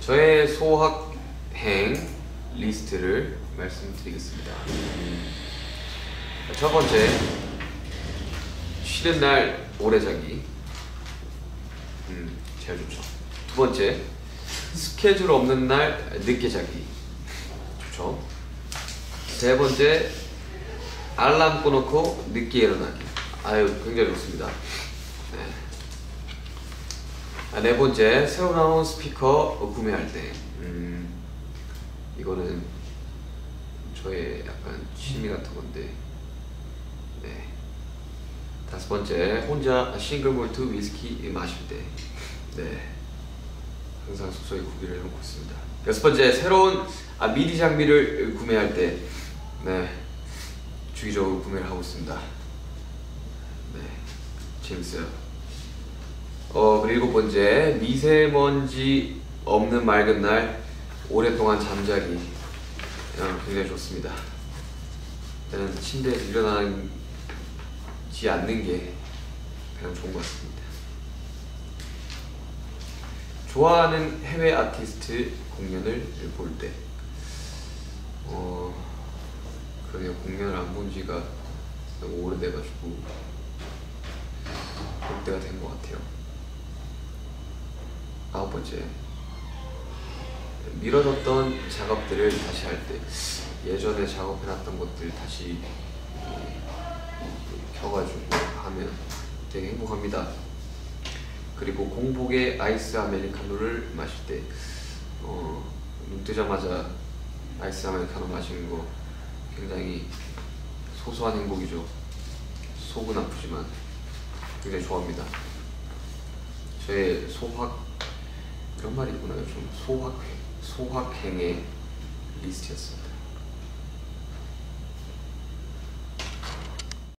저의 소확행 리스트를 말씀드리겠습니다. 첫 번째, 쉬는 날 오래 자기. 제일 좋죠. 두 번째, 스케줄 없는 날 늦게 자기. 좋죠. 세 번째, 알람 꺼놓고 늦게 일어나기. 아유, 굉장히 좋습니다. 네 번째, 새로 나온 스피커 구매할 때. 이거는 저의 약간 취미 같은 건데. 네. 다섯 번째, 혼자 싱글 몰트 위스키 마실 때. 네. 항상 숙소에 구비를 해놓고 있습니다. 여섯 번째, 새로운 미디 장비를 구매할 때. 네. 주기적으로 구매를 하고 있습니다. 네. 재밌어요. 그리고 일곱 번째, 미세먼지 없는 맑은 날 오랫동안 잠자기. 굉장히 좋습니다. 일단은 침대에서 일어나지 않는 게 가장 좋은 것 같습니다. 좋아하는 해외 아티스트 공연을 볼 때. 그러게요. 공연을 안 본 지가 너무 오래돼가지고 볼 때가 된 것 같아요. 아홉 번째, 미뤄졌던 작업들을 다시 할 때. 예전에 작업해놨던 것들 다시 켜가지고 하면 되게 행복합니다. 그리고 공복에 아이스 아메리카노를 마실 때. 눈 뜨자마자 아이스 아메리카노 마시는 거 굉장히 소소한 행복이죠. 속은 아프지만 굉장히 좋아합니다. 저의 이런 말이 있구나. 좀 소확행의 리스트였습니다.